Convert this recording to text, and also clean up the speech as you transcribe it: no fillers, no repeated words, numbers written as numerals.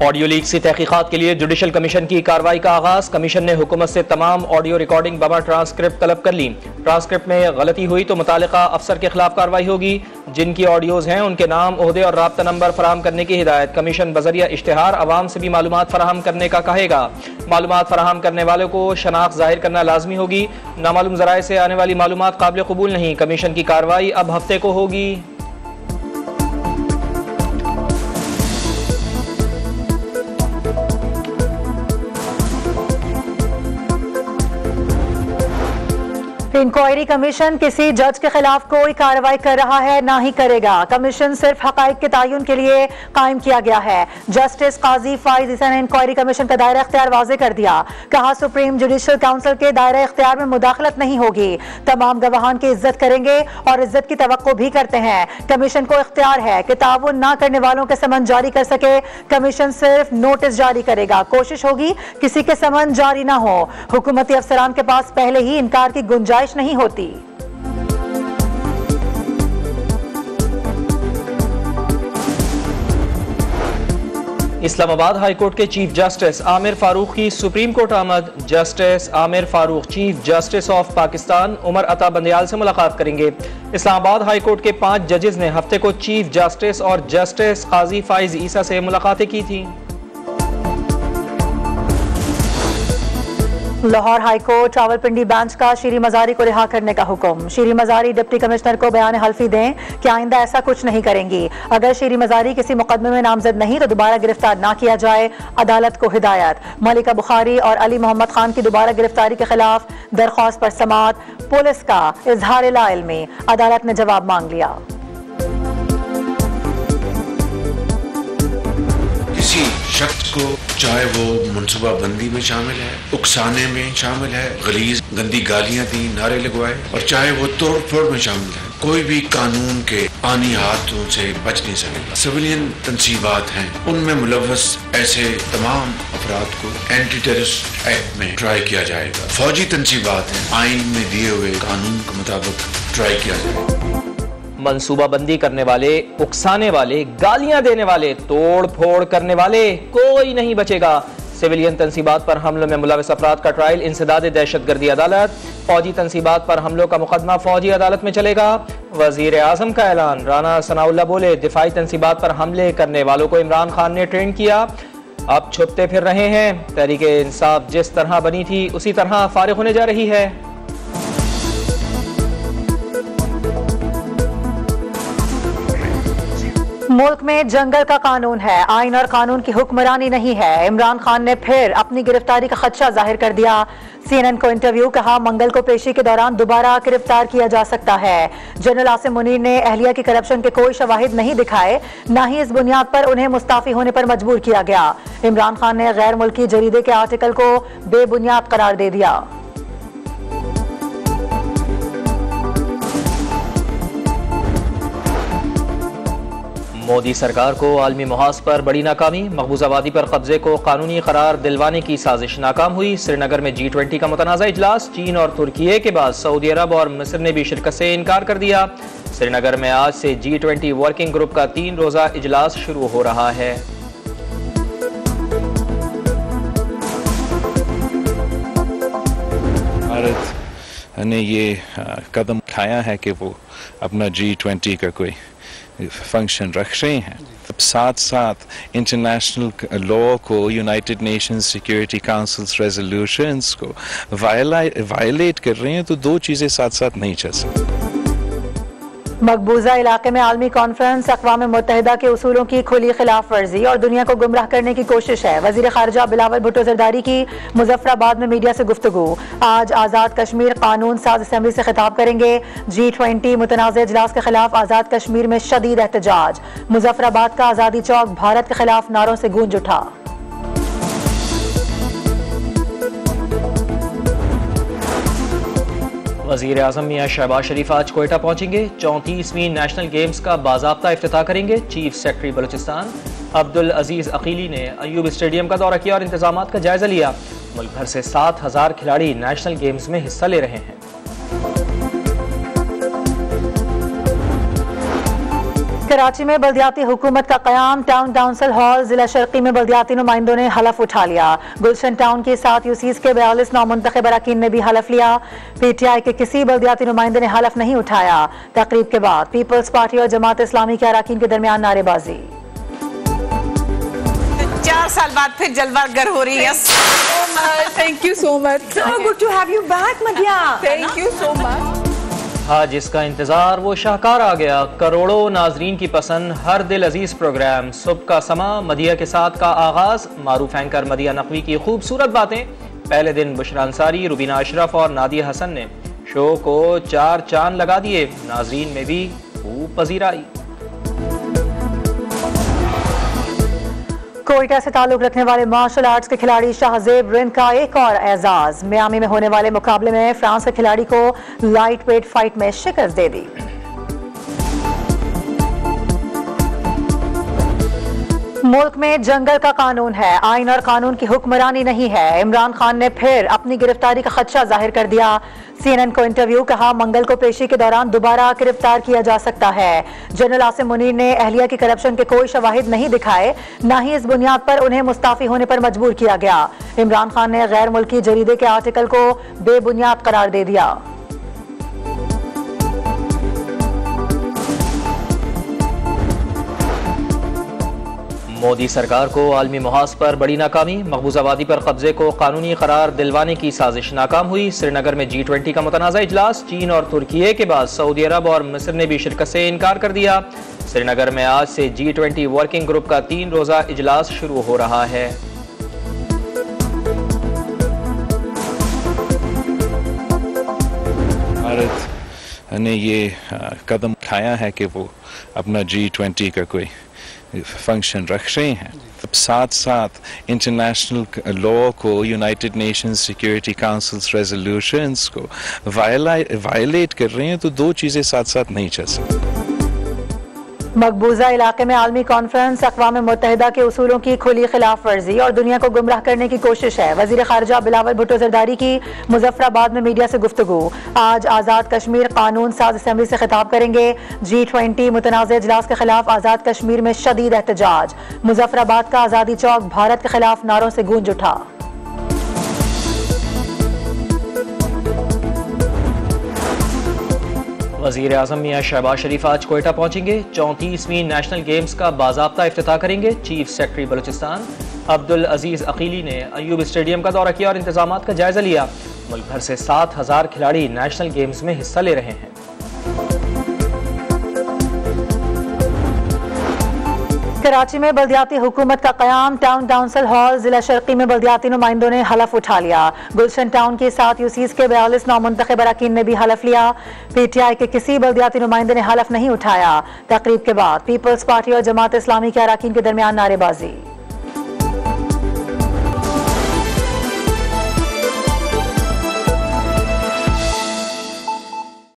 Audio leak की तहकीकात के लिए जुडिशल कमीशन की कार्रवाई का आगाज। कमीशन ने हुकूमत से तमाम ऑडियो रिकॉर्डिंग बमा ट्रांसक्रिप्ट तलब कर ली। ट्रांसक्रिप्ट में गलती हुई तो मुतालिका अफसर के खिलाफ कार्रवाई होगी। जिनकी ऑडियोज हैं उनके नाम, ओहदे और राब्ता नंबर फराहम करने की हिदायत। कमीशन बजरिया इश्तिहार अवाम से भी मालूमात फराहम करने का कहेगा। मालूमात फराहम करने वालों को शनाख्त जाहिर करना लाजमी होगी। नामालूम जराए से आने वाली मालूमात काबिल कबूल नहीं। कमीशन की कार्रवाई अब हफ्ते को होगी। इंक्वायरी कमीशन किसी जज के खिलाफ कोई कार्रवाई कर रहा है ना ही करेगा। कमीशन सिर्फ हकाइक के तयन के लिए कायम किया गया है। जस्टिस काजी फाइज ईसा ने इंक्वायरी कमीशन का दायरा इख्तियार वाज़े कर दिया। कहा सुप्रीम जुडिशल काउंसिल के दायरा इख्तियार में मुदाखलत नहीं होगी। तमाम गवाहान की इज्जत करेंगे और इज्जत की तवक्को भी करते हैं। कमीशन को इख्तियार है कि ताउन ना करने वालों के समन जारी कर सके। कमीशन सिर्फ नोटिस जारी करेगा। कोशिश होगी किसी के समन जारी ना हो। हुकूमती अफसरान के पास पहले ही इनकार की गुंजाइश नहीं होती। इस्लामाबाद हाई कोर्ट के चीफ जस्टिस आमिर फारूक की सुप्रीम कोर्ट आमद। Justice Aamir Farooq chief justice of Pakistan Umar Ata Bandial से मुलाकात करेंगे। इस्लामाबाद हाई कोर्ट के 5 जजेस ने हफ्ते को चीफ जस्टिस और जस्टिस काजी फाइज ईसा से मुलाकातें की थी। Lahore high court Rawalpindi bench का शीरी मजारी को रिहा करने का हुक्म। शीरी मजारी डिप्टी कमिश्नर को बयान हल्फी दें कि आइंदा ऐसा कुछ नहीं करेंगी। अगर शीरी मजारी किसी मुकदमे में नामजद नहीं तो दोबारा गिरफ्तार ना किया जाए। अदालत को हिदायत। मलिका बुखारी और अली मोहम्मद खान की दोबारा गिरफ्तारी के खिलाफ दरख्वास्त पर समाअत। पुलिस का इजहार ला इल्मी। अदालत ने जवाब मांग लिया। किसी शख्स को चाहे वो मनसूबा बंदी में शामिल है, उकसाने में शामिल है, गलीज गंदी गालियां दी, नारे लगवाए, और चाहे वो तोड़ फोड़ में शामिल है, कोई भी कानून के आनी हाथों से बच नहीं सकेगा। सिविलियन तंसीबात हैं, उनमें मुलव्वस ऐसे तमाम अफराद को एंटी टेररिस्ट एक्ट में ट्राई किया जाएगा। फौजी तंसीबात हैं, आइन में दिए हुए कानून के मुताबिक ट्राई किया जाएगा। मंसूबाबंदी करने वाले, उकसाने वाले, गालियां देने वाले, तोड़ फोड़ करने वाले कोई नहीं बचेगा। सिविलियन तंसीबात पर हमलों में मुलविस अफराद का ट्रायल इंसदाद दहशतगर्दी अदालत। फौजी तंसीबात पर हमलों का मुकदमा फौजी अदालत में चलेगा। वजीर आजम का ऐलान। राना सनाउल्लाह बोले दिफाई तंसीबात पर हमले करने वालों को इमरान खान ने ट्रेन किया, अब छुपते फिर रहे हैं। तहरीक इंसाफ जिस तरह बनी थी उसी तरह फारिग होने जा रही है। मुल्क में जंगल का कानून है, आइन और कानून की हुक्मरानी नहीं है। इमरान खान ने फिर अपनी गिरफ्तारी का खदशा जाहिर कर दिया। CNN को इंटरव्यू। कहा मंगल को पेशी के दौरान दोबारा गिरफ्तार किया जा सकता है। जनरल आसिम मुनीर ने अहलिया की करप्शन के कोई शवाहिद नहीं दिखाए, न ही इस बुनियाद पर उन्हें मुस्ताफी होने पर मजबूर किया गया। इमरान खान ने गैर मुल्की जरीदे के आर्टिकल को बेबुनियाद करार दे दिया। मोदी सरकार को आलमी मुहाज पर बड़ी नाकामी। मकबूजा वादी पर कब्जे को कानूनी करार दिलवाने की साजिश नाकाम हुई। श्रीनगर में G20 का मुतनाज़ा इजलास। चीन और तुर्की के बाद सऊदी अरब और मिस्र ने भी शिरकत से इनकार कर दिया। श्रीनगर में आज से G20 वर्किंग ग्रुप का 3 रोज़ा इजलास शुरू हो रहा है। भारत ने ये कदम उठाया है कि वो अपना G20 का कोई फंक्शन रख रहे हैं, तब साथ साथ इंटरनेशनल लॉ को, united nations security councils resolutions को वायलेट कर रहे हैं, तो दो चीज़ें साथ साथ नहीं चल सकती। मकबूजा इलाके में आलमी कॉन्फ्रेंस। अक़वाम मुत्तहिदा के उसूलों की खुली खिलाफ वर्जी और दुनिया को गुमराह करने की कोशिश है। वज़ीर ख़ारिजा बिलावल भुट्टो ज़रदारी की मुज़फ़्फ़राबाद में मीडिया से गुफ्तगू। आज आज़ाद कश्मीर कानून साज असम्बली से खिताब करेंगे। G20 मुतनाज़े इजलास के खिलाफ आज़ाद कश्मीर में शदीद एहतजाज। मुज़फ़्फ़राबाद का आज़ादी चौक भारत के खिलाफ नारों से गूंज उठा। वज़ीर आज़म मियां शहबाज शरीफ आज कोयटा पहुंचेंगे। 34वीं नेशनल गेम्स का बाज़ाब्ता इफ्तिताह करेंगे। चीफ सेक्रेटरी बलूचिस्तान अब्दुल अजीज़ अकीली ने अयूब स्टेडियम का दौरा किया और इंतजामात का जायजा लिया। मुल्क भर से 7000 खिलाड़ी नेशनल गेम्स में हिस्सा ले रहे हैं। कराची में बल्दियाती हुकूमत का क़याम, टाउन काउंसिल हॉल जिला शर्की में बल्दियाती नुमाइंदों ने हलफ उठा लिया। गुलशन टाउन के 7 यूसीज के 42 नामुंतखब अरकान ने भी हलफ लिया। पीटीआई के किसी बल्दियाती नुमाइंदे ने हलफ नहीं उठाया। तकरीब के बाद पीपल्स पार्टी और जमात इस्लामी के अरकान के दरमियान नारेबाजी। 4 साल बाद फिर जलवागर हो रही है। Thank you so much. So good to have you back, Madhya. Thank you so much. हाँ, जिसका इंतजार वो शाहकार आ गया। करोड़ों नाजरीन की पसंद, हर दिल अजीज प्रोग्राम सुबह का समा मदिया के साथ का आगाज। मारूफ एंकर मदिया नकवी की खूबसूरत बातें। पहले दिन बुशरा अंसारी, रुबीना अशरफ और नादिया हसन ने शो को 4 चांद लगा दिए। नाजरीन में भी खूब पजीराई। कोयटा से ताल्लुक रखने वाले मार्शल आर्ट्स के खिलाड़ी शाहजेब रिंद का एक और एजाज। मियामी में होने वाले मुकाबले में फ्रांस के खिलाड़ी को लाइट वेट फाइट में शिकस्त दे दी। मुल्क में जंगल का कानून है, आइन और कानून की हुक्मरानी नहीं है। इमरान खान ने फिर अपनी गिरफ्तारी का खदशा जाहिर कर दिया। CNN को इंटरव्यू, कहा मंगल को पेशी के दौरान दोबारा गिरफ्तार किया जा सकता है। जनरल आसिम मुनीर ने अहलिया की करप्शन के कोई शवाहिद नहीं दिखाए, ना ही इस बुनियाद पर उन्हें मुस्ताफी होने पर मजबूर किया गया। इमरान खान ने गैर मुल्की जरीदे के आर्टिकल को बेबुनियाद करार दे दिया। मोदी सरकार को आलमी मुहाज पर बड़ी नाकामी। मकबूजा वादी पर कब्जे को कानूनी करार दिलवाने की साजिश नाकाम हुई। श्रीनगर में G20 का मुतनाज़ा इजलास। चीन और तुर्की के बाद सऊदी अरब और मिस्र ने भी शिरकत से इनकार कर दिया। श्रीनगर में आज से G20 वर्किंग ग्रुप का 3 रोज़ा इजलास शुरू हो रहा है। भारत ने ये कदम उठाया है कि वो अपना G20 का कोई फंक्शन रख रहे हैं, तब साथ साथ इंटरनेशनल लॉ को, united nations security councils resolutions को वायलेट कर रहे हैं। तो 2 चीज़ें साथ साथ नहीं चल सकती। मकबूजा इलाके में आलमी कॉन्फ्रेंस, अक़वाम मुत्तहिदा के उसूलों की खुली खिलाफ वर्जी और दुनिया को गुमराह करने की कोशिश है। वज़ीर ख़ारिजा बिलावल भुट्टो ज़रदारी की मुज़फ़्फ़राबाद में मीडिया से गुफ्तगू। आज आज़ाद कश्मीर कानून साज असम्बली से खिताब करेंगे। G20 मुतनाज़ इजलास के खिलाफ आज़ाद कश्मीर में शदीद एहतजाज। मुज़फ़्फ़राबाद का आज़ादी चौक भारत के खिलाफ नारों से गूंज उठा। वज़ीर आज़म मियां शहबाज शरीफ आज कोयटा पहुंचेंगे। 34वीं नेशनल गेम्स का बाज़ाब्ता इफ्तिताह करेंगे। चीफ सेक्रेटरी बलूचिस्तान अब्दुल अजीज़ अकीली ने अयूब स्टेडियम का दौरा किया और इंतजामात का जायजा लिया। मुल्क भर से 7000 खिलाड़ी नेशनल गेम्स में हिस्सा ले रहे हैं। कराची में बल्दियाती हुकूमत का क़याम, टाउन काउंसिल हॉल जिला शर्की में बल्दियाती नुमाइंदों ने हलफ उठा लिया। गुलशन टाउन के 7 यूसीज के 42 नामुंतखब अरकान ने भी हलफ लिया। पीटीआई के किसी बल्दियाती नुमाइंदे ने हलफ नहीं उठाया। तकरीब के बाद पीपल्स पार्टी और जमात इस्लामी के अरकान के दरमियान नारेबाजी।